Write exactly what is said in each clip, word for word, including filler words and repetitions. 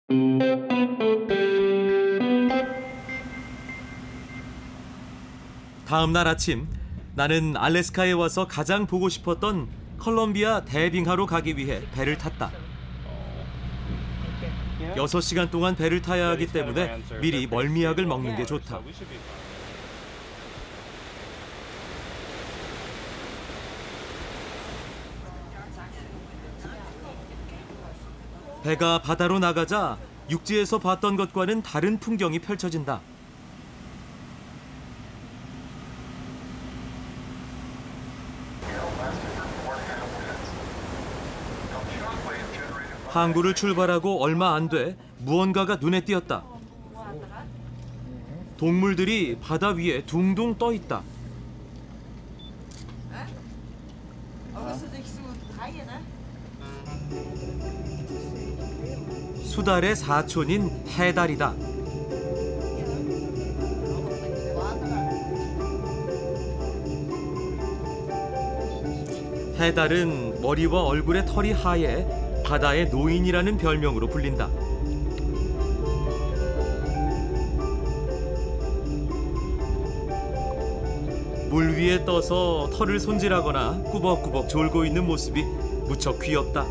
다음 날 아침, 나는 알래스카에 와서 가장 보고 싶었던 컬럼비아 대빙하로 가기 위해 배를 탔다. 여섯 시간 동안 배를 타야 하기 때문에 미리 멀미약을 먹는 게 좋다. 배가 바다로 나가자 육지에서 봤던 것과는 다른 풍경이 펼쳐진다. 항구를 출발하고 얼마 안 돼 무언가가 눈에 띄었다. 동물들이 바다 위에 둥둥 떠 있다. 수달의 사촌인 해달이다. 해달은 머리와 얼굴의 털이 하얘 바다의 노인이라는 별명으로 불린다. 물 위에 떠서 털을 손질하거나 꾸벅꾸벅 졸고 있는 모습이 무척 귀엽다.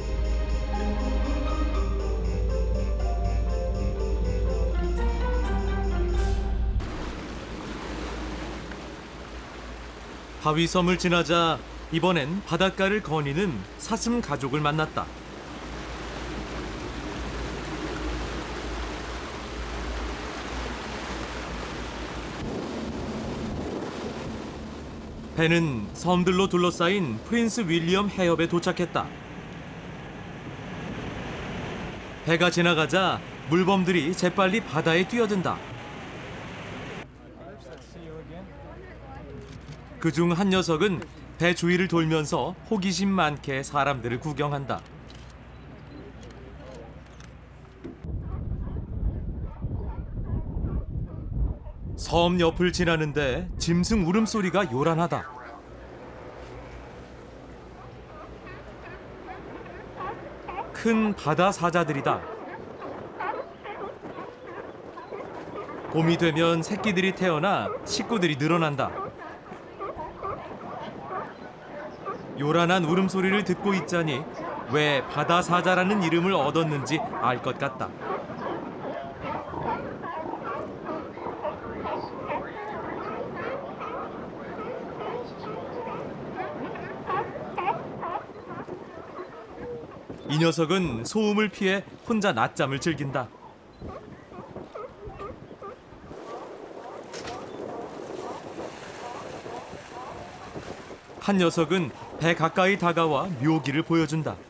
바위섬을 지나자 이번엔 바닷가를 거니는 사슴 가족을 만났다. 배는 섬들로 둘러싸인 프린스 윌리엄 해협에 도착했다. 배가 지나가자 물범들이 재빨리 바다에 뛰어든다. 그중 한 녀석은 배 주위를 돌면서 호기심 많게 사람들을 구경한다. 섬 옆을 지나는데 짐승 울음소리가 요란하다. 큰 바다 사자들이다. 봄이 되면 새끼들이 태어나 식구들이 늘어난다. 요란한 울음소리를 듣고 있자니 왜 바다 사자라는 이름을 얻었는지 알 것 같다. 이 녀석은 소음을 피해 혼자 낮잠을 즐긴다. 한 녀석은 배 가까이 다가와 묘기를 보여준다.